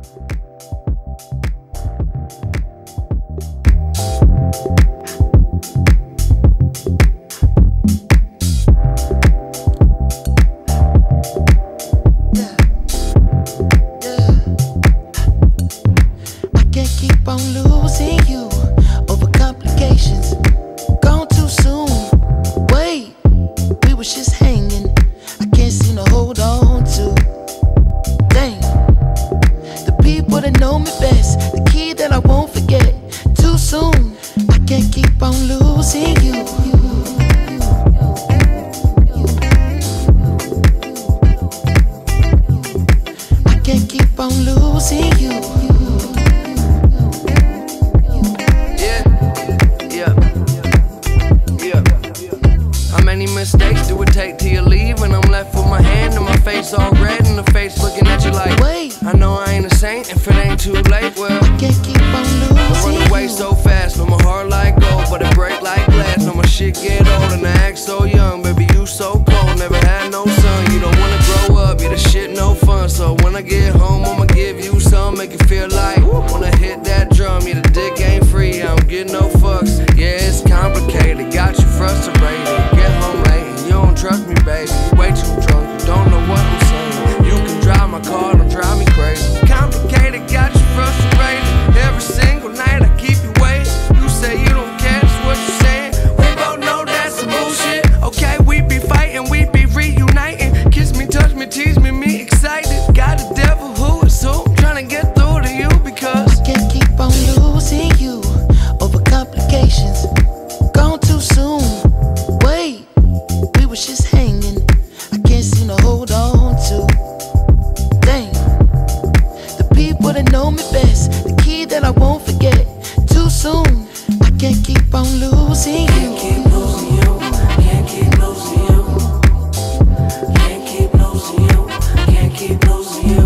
Mistakes do it take till you leave, and I'm left with my hand and my face all red, and the face looking at you like, wait, I know I ain't a saint if it ain't too late. Well, I can't keep on losing. I run away so fast, know my heart like gold, but it break like glass. Know my shit get old and I act so young. Baby, you so cold, never had no son. You don't wanna grow up, yeah, the shit no fun. So when I get home, I'ma give you some, make it feel like wanna hit that drum. Yeah, the dick ain't free, I don't get no fucks. Yeah, it's complicated, got you frustrated. Get home late, you don't trust me, baby. You way too drunk, you don't know what I'm saying. You can drive my car, don't drive me crazy. Complicated, got you frustrated. Every single night I keep you waiting. You say you don't care, that's what you're saying. We both know that's some bullshit. Okay, we be fighting, we be reuniting. Kiss me, touch me, tease me, me excited. Got a devil who is who, trying to get through to you because I can't keep on losing you over complications. Gone too soon. Wait, we was just hanging. I can't seem to hold on to. Dang, the people that know me best, the key that I won't forget. Too soon, I can't keep on losing you. Can't keep losing you. Can't keep losing you. Can't keep losing you. Can't keep losing you.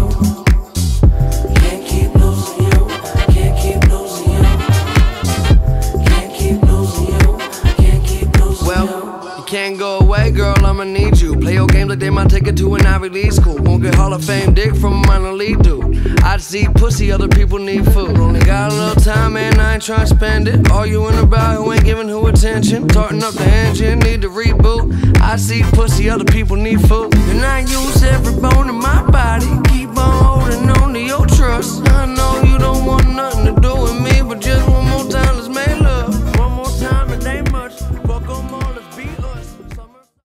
Can't keep losing you. Can't keep losing you. Can't keep losing you. Can't keep losing you. well, you can't go away, girl, I'ma need you. Play your games like they might take it to an Ivy League school. Won't get Hall of Fame dick from a minor league dude. I see pussy, other people need food. Only got a little time and I ain't trying to spend it. Arguing about who ain't giving who attention. Tarting up the engine, need to reboot. I see pussy, other people need food. And I use every bone in my body. Keep on holding on to your trust. I know